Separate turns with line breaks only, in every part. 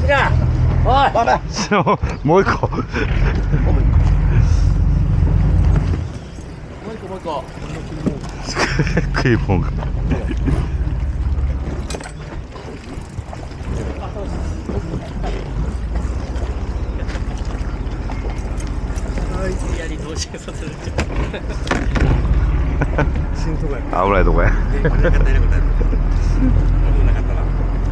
じゃあ、おい。
もう一個。
もう一個、もう一個。
食いもんが。
やり同時させる。
死ぬとこや。
危ないとこや。
なかったなかったな。なかったな。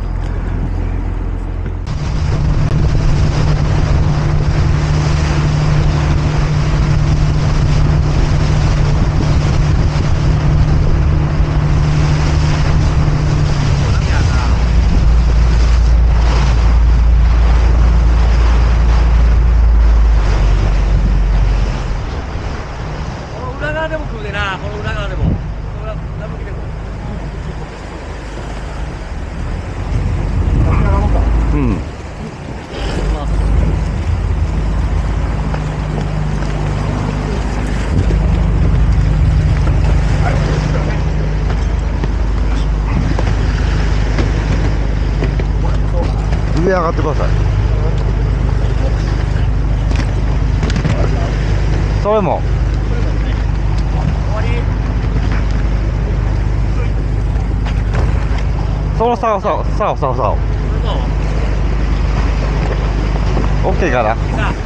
裏側でも食うでな、この裏側でも。裏向きでも。
うん。上上がってください。それも。
終わり。
そのさお。
そうそう。
オッケーかな。
さあ。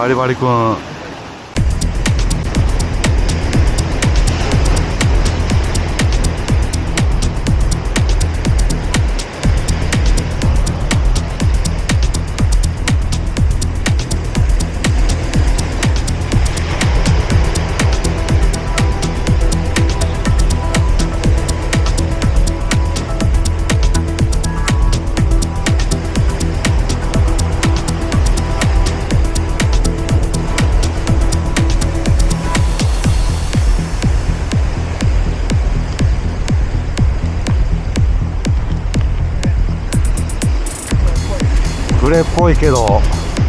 バリバリくん。グレーっぽいけど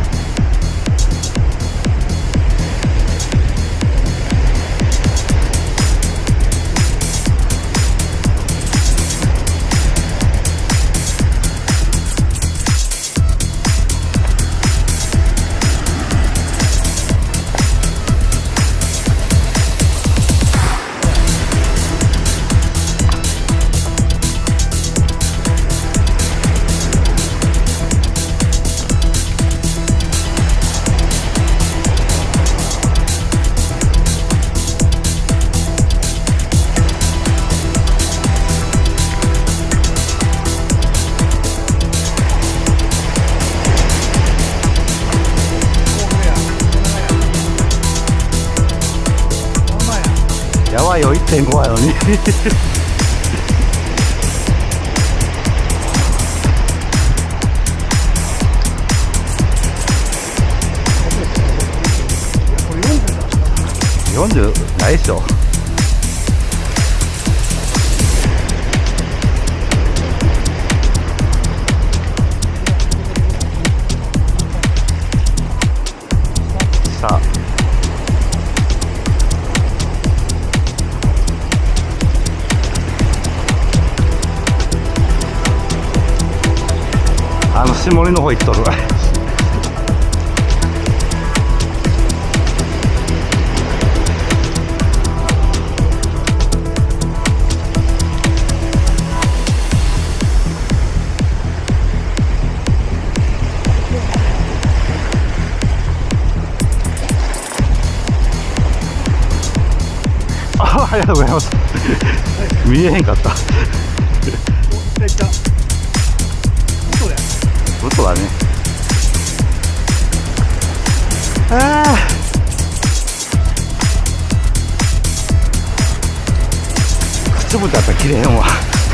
やばいよ、1.5 やのに40ないっしょ。さあ下りの方行っとるありがとうございます見えへんかった嘘だね。ああ靴ぶだったら切れへんわ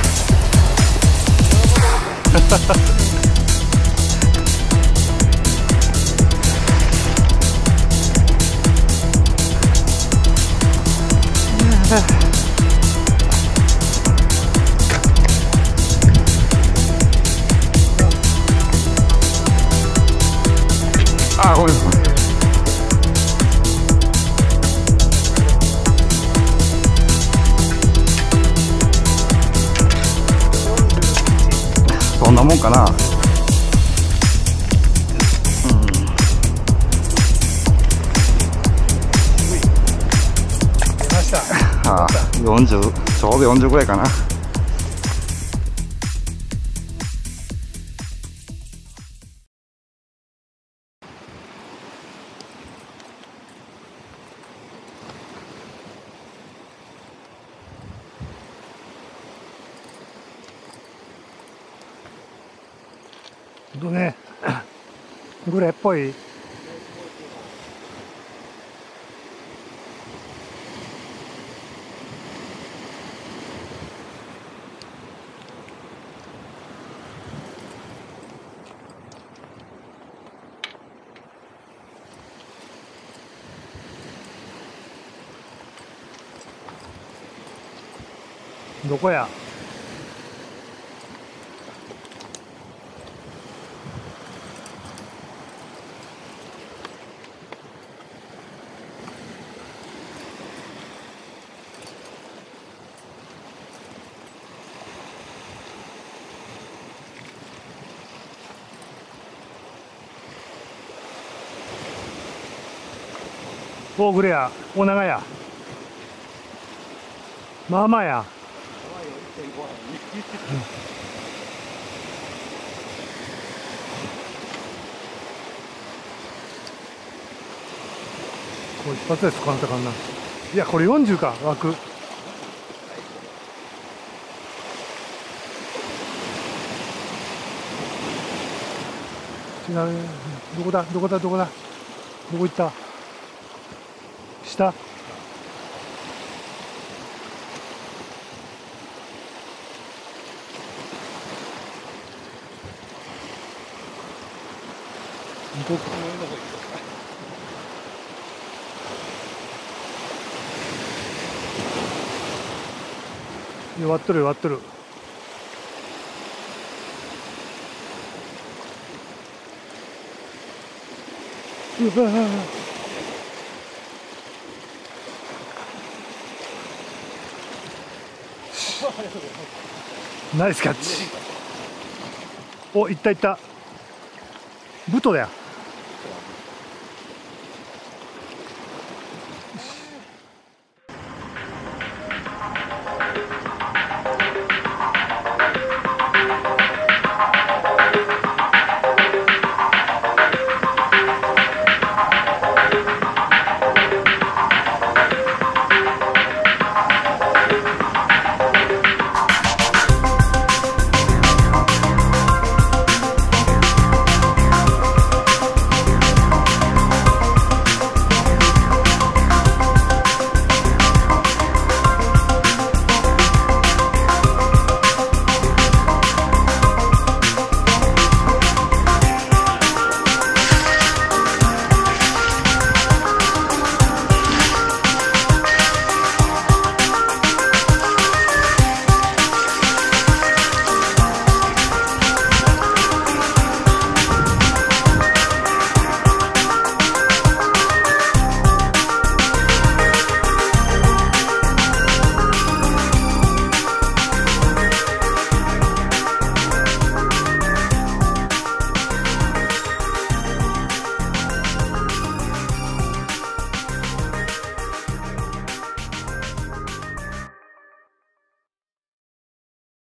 あ、ごめんなさい。そんなもんかな。
出ました。
ああ、40、ちょうど40ぐらいかな。
ね、グレーっぽい。どこや。大グレや、大長や。まあまあや。 もう一発ですこのかんな。いやこれ40か枠。違うね。どこだどこだどこだどこ行った。下。どこ割っとる割っとる。うわナイスキャッチ。お、いったいった。ブトだよ。